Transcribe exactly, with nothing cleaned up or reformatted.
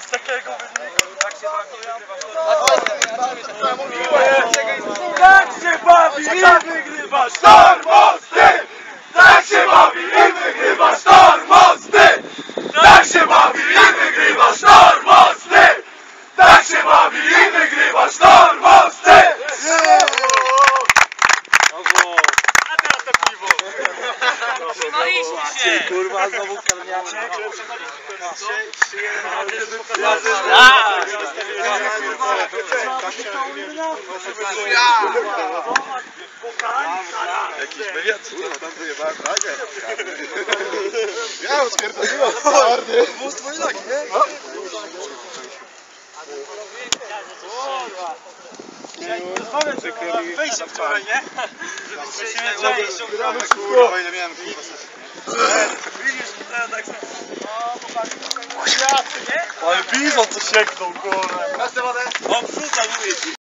z takiego wyniku. Tak się bawi i wygrywa Sztorm Mosty! Tak się bawi i wygrywa Sztorm Mosty! Tak się bawi i wygrywa Sztorm Mosty! Tak się bawi i wygrywa Sztorm Mosty! A teraz to piwo! Trzymaliśmy się! Kurwa, znowu karniacie. Jakiś wywiad, co tam wyjebałem flagę? Ja uspierdoliłem, twardy. Wóz twojej nogi, nie? Wyjście wczoraj, nie? Kurwa, ile miałem kurwa. Ale bizon to sieknął, kurwa. On wrzuca, mówi.